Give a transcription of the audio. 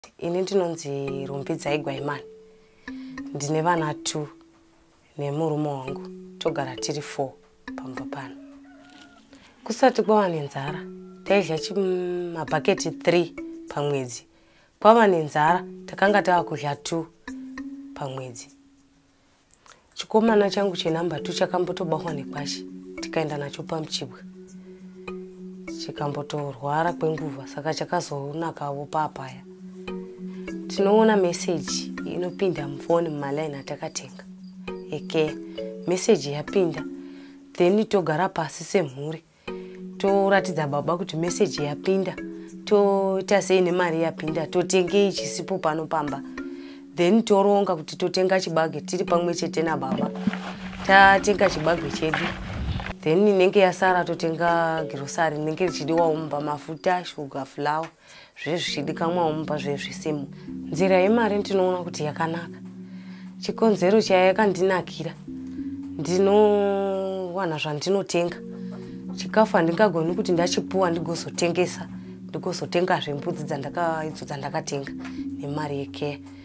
Ini ndinonzi Rumbidzai Gwaimani. Ndine vana 2 nemurume wangu. Togara tiri 4 pamba pano. Kusati kwava nenzara, taidya mabhaketi 3 pamwedzi. Kwava nenzara, takanga tava kudya 2 pamwedzi. Chikomana changu chenamba 2 chakambotobarwa nekwashi, tikaenda nacho paMuchibwa. Chikambotorwara kwenguva, saka chakazonakawo papaya. Tinoona message inopinda mufoni mumaline atakatenga. Message yapinda, then togara pasi semhuri. Toratidza baba kuti message yapinda. Toita sei nemari yapinda, totenge chisipo panopamba. Then toronga kuti totenga chibage tiri pamwe chete nababa. Tatenga chibage chedu. Then inenge yasara totenga grocery inenge ichidiwa umba mafuta, sugar, flour. Zvezvichidikamwa umba zvezvisemo. Nzira yemari ndinoona kuti yakanaka. Chikonzero chayakandinakira. Ndinowana zvandinotenga. Chikafu handingagoni kuti ndachipuwa ndigozotengesa. Ndigozotenga zvembudzi dzandakatenga nemari yekea.